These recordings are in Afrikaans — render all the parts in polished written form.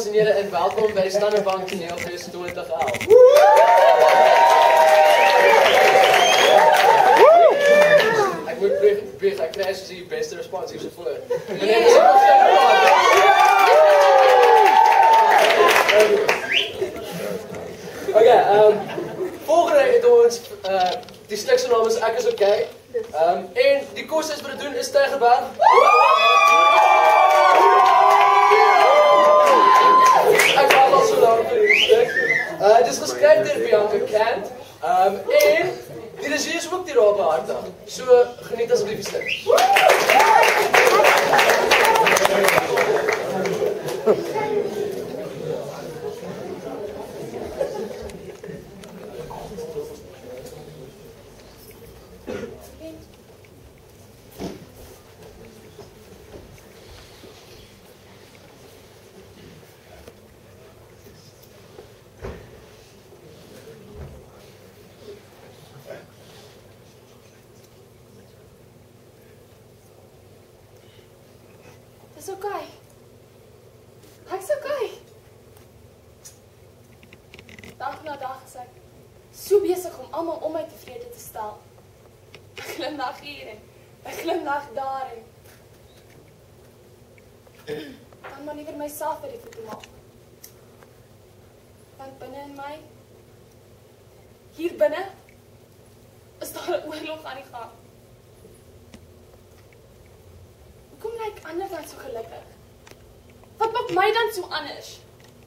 en heren en welkom bij Standerbank Toneelfeest 2011. Ik moet bruggen, ik krijg ze beste respons hier voor. Meneer de Oké, volgende het ons, die stukse naam is Ek is Oké. En die koers is wat we doen is Tijgerberg. Ik ga al zo lang voor dit stuk. Het is geschreven door Bianca Kent. En die regie is ook die raar behartig. So geniet alsjeblieft die stuk. Dis oké. Ek's oké. Dag na dag is ek so besig om almal om my tevrede te stel. 'n Glimlag hier en 'n glimlag daar en dan maar liewer myself vir die voete maak. Want binne in my, hier binne, is daar 'n oorlog aan die gang. Hoekom lyk ander dan so gelukkig? Wat maak my dan so anders?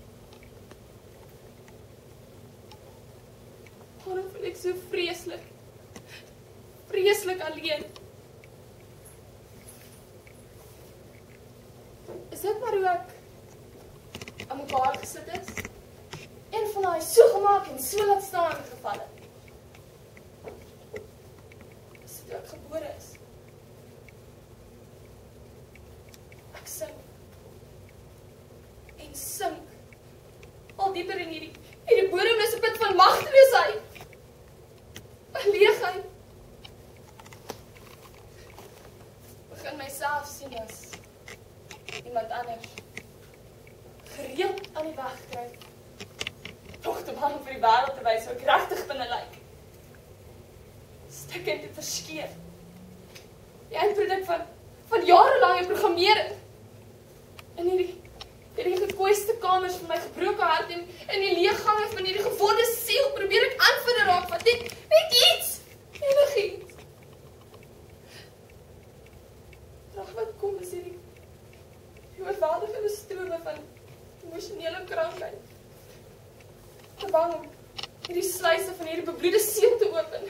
Waarom voel ek so vreeslik? Vreeslik alleen. Is dit maar hoe ek aan mekaar gesit is? Een van daai so gemaak en so laat staan gevalle. Is dit hoe ek gebore is? Ek sink en sink al dieper in hierdie bodemlose put van magteloosheid, leegheid. Begin myself sien as iemand anders, gereeld aan die weg kry, nog te bang vir die wêreld te wys hoe ek regtig binne lyk, stikkend te verskeer, die eindproduk van jarelange programmering, in hierdie gekooiste kamers van my gebroke hart en in die leeggange van hierdie gewonde siel probeer ek aanvulling raak van net iets, enigiets. Draag wat kom is hierdie oorweldigende strome van emosionele krankheid. Te bang om hierdie sluise van hierdie bebloede siel te open.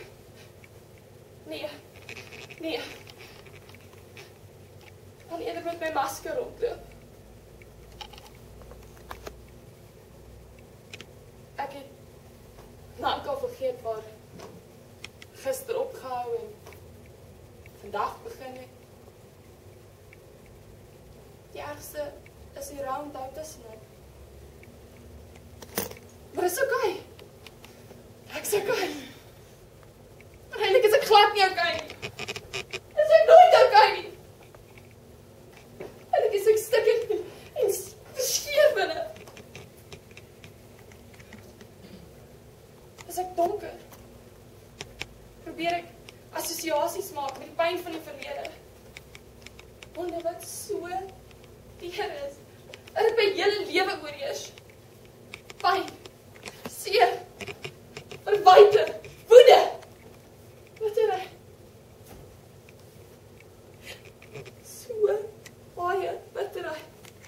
Nee. Dan eerder met my masker rondloop. Ek het lankal vergeet waar gister opgehou en vandag begin het. Die ergste is die round-out tussenin. Maar is oké. Ek's oké. Maar eintlik is ek glad nie oké nie. Is ek nooit oké nie. Eintlik is ek stikkend en verskeer binne. Is ek donker. Probeer ek assosiasies maak met die pyn van die verlede. Wonder wat so teer is. Dat het my hele lewe oorheers. Pyn, seer, verwyte, woede. Bitterheid. So baie bitterheid.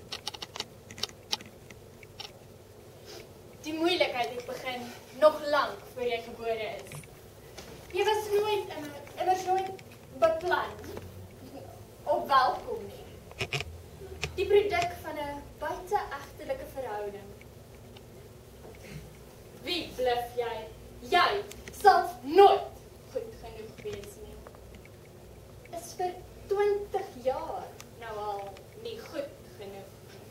Die moeilikheid het begin nog lank voor jy gebore is. Jy was nooit beplan of welkom nie. Die produk van 'n buiteegtelike verhouding. Wie bluf jy? Jy sal nooit goed genoeg wees nie. Is vir 20 jaar nou al nie goed genoeg nie.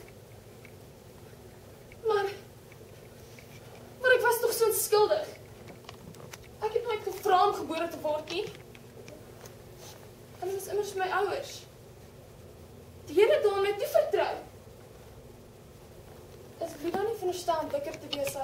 Maar ek was toch so onskuldig. Ek het nooit gevra om gebore te word nie. Hulle was immers my ouers. Die Here het hom my toevertrou. Wie dan nie verstaan dikker te wees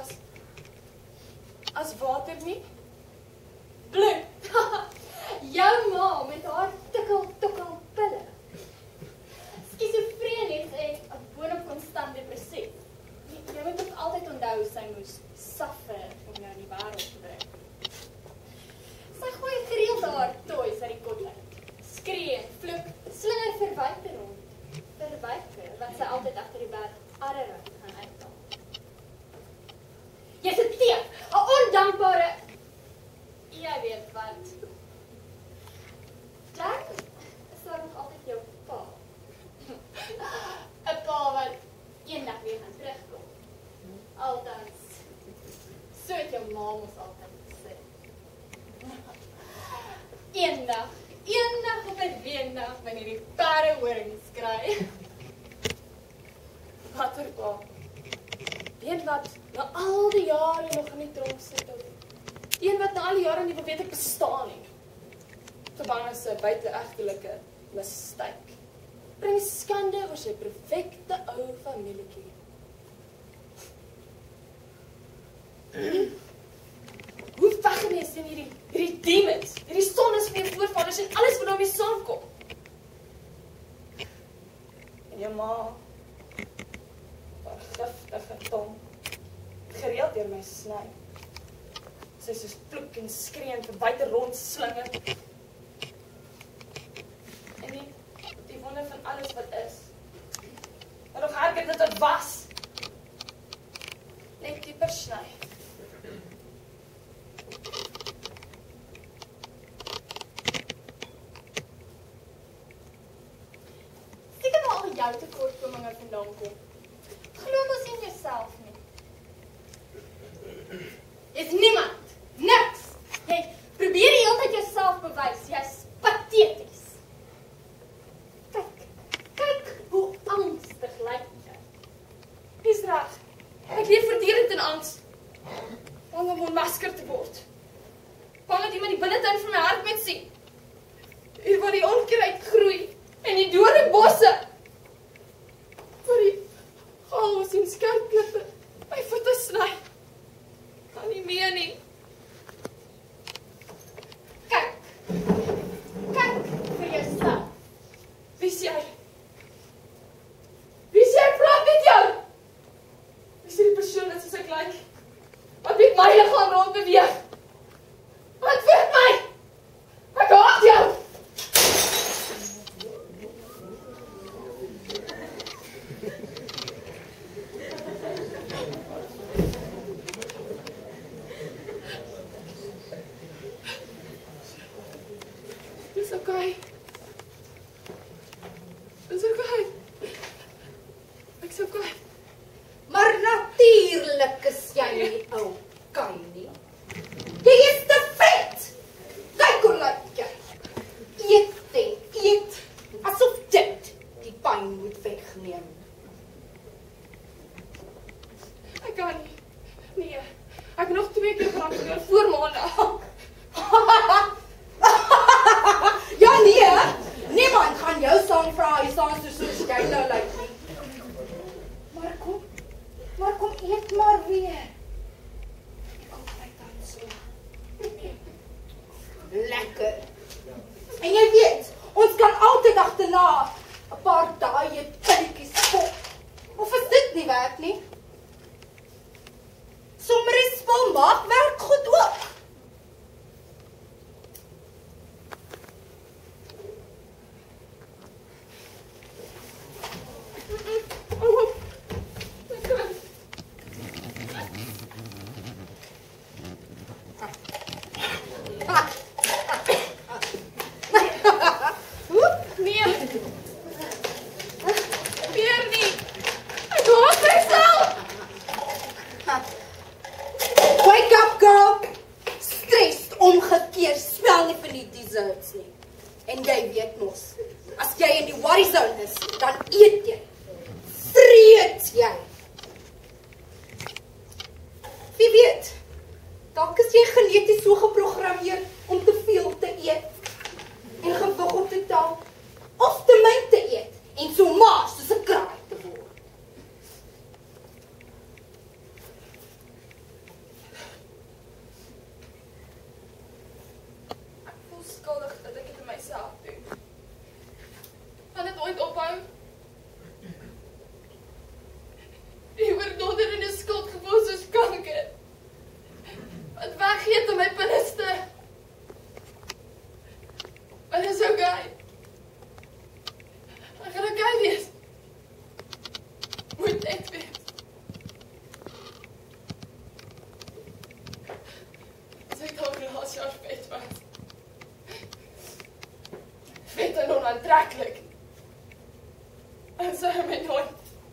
as water nie? Bloed. Jou ma met haar tikkel pille. Skizofrenies en 'n boonop konstant depressief. Jy moet ook altyd onthou sy moes suffer om jou in die wêreld te bring. Sy gooi gereeld haar toys uit die kot uit. Skree, vloek, slinger verwyte rond. Verwyte wat sy altyd agter die berg Ararat gaan uithaal. Jy's 'n teef, 'n ondankbare. Jy weet wat. Jack is daar nog altyd jou pa. 'n pa wat eendag weer gaan terugkom. Altans, so het jou ma mos altyd gesê. Eendag op 'n reendag wanneer die perde horings kry. Watter pa? Een wat na al die jare nog in die tronk sit. Een wat na al die jare nie wil weet ek bestaan nie. Verbang is 'n buiteegtelike mistyk. Bring skande oor sy perfekte ou familietjie. Hoe weggenees in hierdie demons, hierdie sondes van die voorvaders en alles wat daarmee saamkom. En jou ma, haar giftige tong, gereeld deur my sny. Sy soos vloek en skree en verwyte rond slinge. En die wonder van alles wat is. Maar nog erger dit wat was. Net dieper sny. Seker waar al jou tekortkominge vandaan kom. Glo mos in jouself nie. Is niemand, niks. Jy probeer die hele tyd jouself bewys. Jy's pateties. Kyk hoe angstig lyk jy. Dis reg. Ek leef voortdurend in angs. Bang om ontmasker te word. Bang dat iemand die binnetuin van my hart moet sien. Hier waar die onkruid groei en die dode bosse. Waar die chaos en skerpklippe my voete sny. Kan nie meer nie. Kyk vir jouself. Wie is jy? Wie is jy? Praat met jou! Wie is die persoon wat soos ek lyk? Wat met my liggaam rond beweeg? Antwoord my! Ek haat jou! Dis okay. Dis okay. Ek's okay. Maar natuurlijk is jy nie okay nie. Jy is te vet. Kyk hoe lyk jy. Eet, asof dit die pyn moet wegneem. Ek kan nie. Nee. Ek het nog 2 keer brand gedoen voor maandag. Ja nee, niemand gaan jou saam vra, jy staan soos jy nou lyk nie. Maar kom eet maar weer. Ek kom my dan so. Lekker. En jy weet, ons kan altyd agterna 'n paar dae pilletjies pop. Of is dit nie werk nie? Sommer 'n spul maak werk goed ook. Nee. Weer nie. Ek haat myself. Wake up, girl! Stres omgekeer spel nie vir die desserts nie. En jy weet mos, as jy in die worry zone is, dan eet jy. Vreet jy. Wie weet, dalk is jy geneties so geprogrammeer om te veel te eet en gewig op te tel, of te min te eet en so maas soos 'n kraai te word. aantreklik. En sy het my nooit.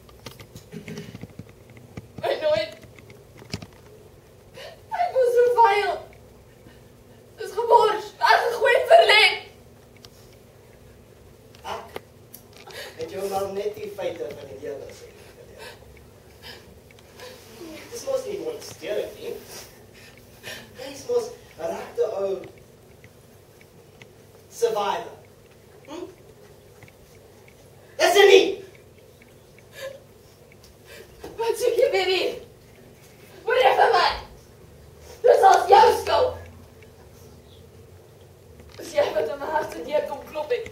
Ek was so vuil. Dis gebors, aangegooi verlê. Ek het jou nou net die feite van die lewe sê. Dis mos nie monsterig nie. Dis mos 'n regte ou survivor. Is dit nie? Wat soek jy weer hier? Wat reg van my? Dis al jou skuld. Dis jy wat aan my hart se deur kom klop het.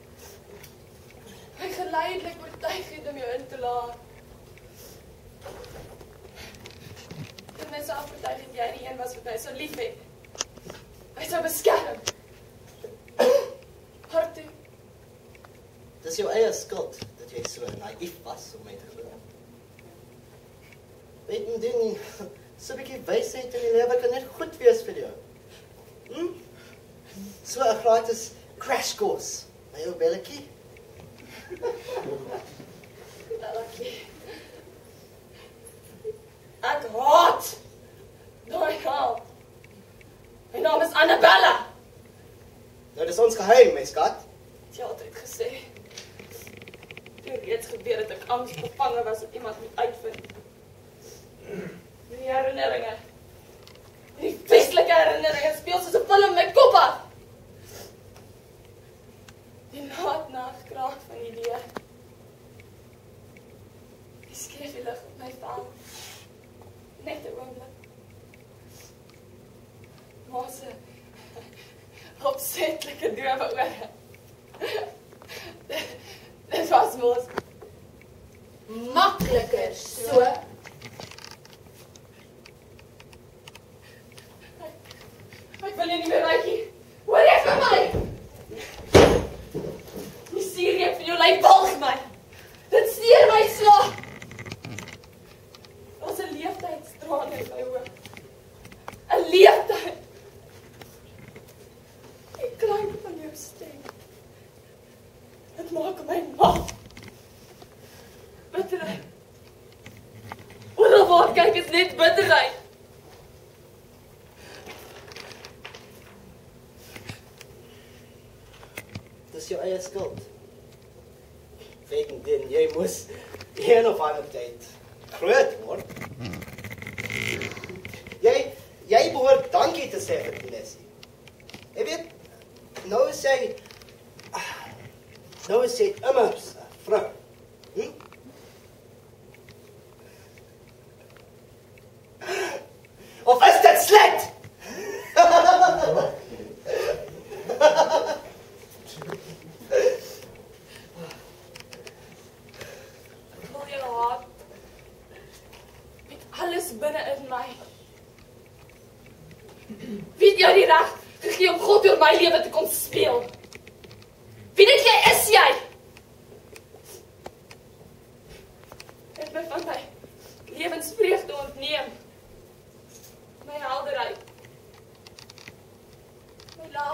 Ek geleidelik oortuig het om jou in te laat. Dit my self oortuig dat jy die een was wat hy so lief het. Hy sou beskerm. Harte. Dis jou eie skuld dat jy so naïef was om my te glo. Weet jy ding, so 'n bietjie wysheid in die lewe kan net goed wees vir jou. So 'n gratis crash course by jou belletjie. Dankie. Ek haat daai gal. My naam is Annabella. Nou dis ons geheim, my skat. Jy het altyd gesê. Toe reeds gebeur het ek angsbevange was dat iemand moet uitvind. Die herinneringe. Die feestelike herinneringe speel soos 'n film in my kop af. Die nachtkraag van die deur. Die skreef die lig op my vel. Net 'n oomblik. Maar se opsetlike droewe ore. Dit was mos Makliker so. Ek wil jou nie meer raak nie. Hoor jy van my? Die siereep van jou lyf balg my. Dit steur my slaap. Ons 'n leeftydsdraan in my oë. 'n Leeftyd. Die klank van jou stem. Dit maak my mal. Bitterheid. Oral waar kyk is net bitterheid. Dis jou eie skuld. Wegen din, jy moes een of ander tyd groot word. Jy behoort dankie te sê vir die lesie. Jy weet, nou is jy immers 'n vrou. Of is dit slet? Alles binne in my. Wie het jou die reg gegee om God oor my lewe te kom speel? Wie dink jy is jy? Het my van my lewensvreugde ontneem. My helderheid. My lag.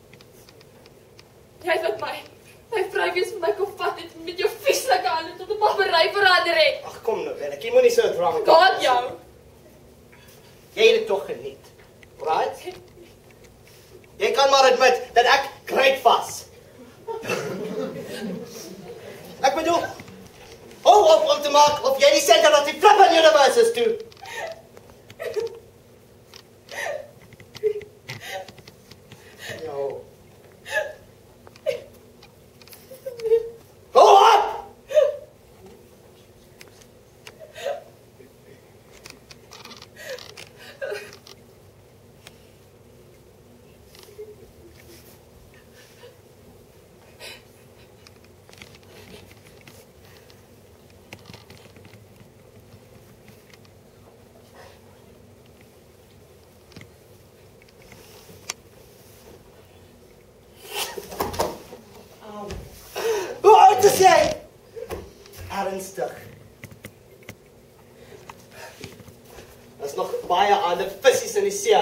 Jy wat my vrywees vir my kom vat het met jou vieslike hande tot 'n pappery verander het. Ag kom nou, Belletjie, jy moenie so drama. God jou. Jy het dit tog geniet. Right? Jy kan maar admit dat ek great was. Ek bedoel, hou op om te maak of jy die center of die flippin' universe is toe. Jo. Hou op! Te sê, ernstig. Daar's nog baie ander visies in die see.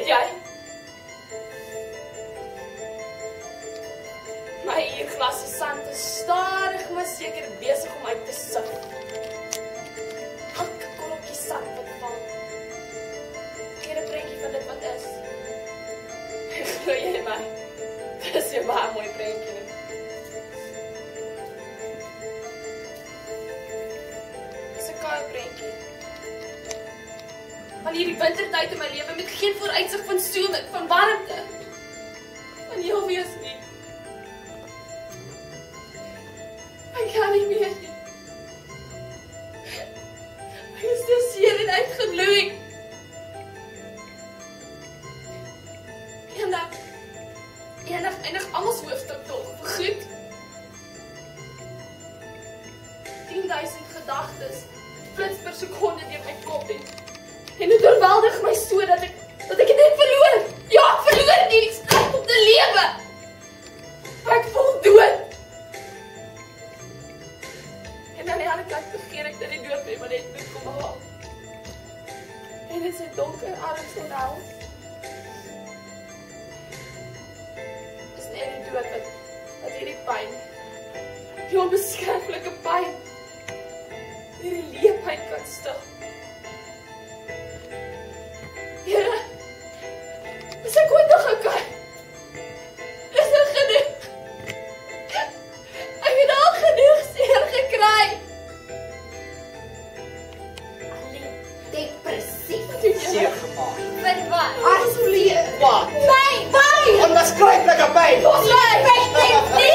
Weet jy? My uurglas se sand is stadig maar seker besig om uit te sif. Elke korreltjie sand wat val. Geen 'n prentjie van dit wat is. Glo jy my? Dis 'n baie mooi prentjie. Dis 'n kaal prentjie. Van hierdie wintertyd in my lewe met geen vooruitsig van somer, van warmte. Van heel wees nie. Ek kan nie meer nie. Ek is te seer en uitgebloei. Eendag eindig almal se hoofstuk tog, goed? 10.000 gedagtes flits per sekonde deur my kop en dit oorweldig my so dat ek dit net verloor. Ja, ek verloor dit, ek skrik om te lewe. Ek voel dood. En aan die ander kant begeer ek dat die dood my maar net moet kom haal. En dit is donker, alles so nou. Dis net die dood wat hierdie pyn, die onbeskriflike pyn, hierdie leepheid kan stil. Here, is ek ooit nog gekyk? Is dit genoeg? Ek het al genoeg seer gekry. Alleen depressief. Seer gemaak. Vir wat? Hartseer. Wat? Pyn. Onbeskryflike pyn. Ons lê.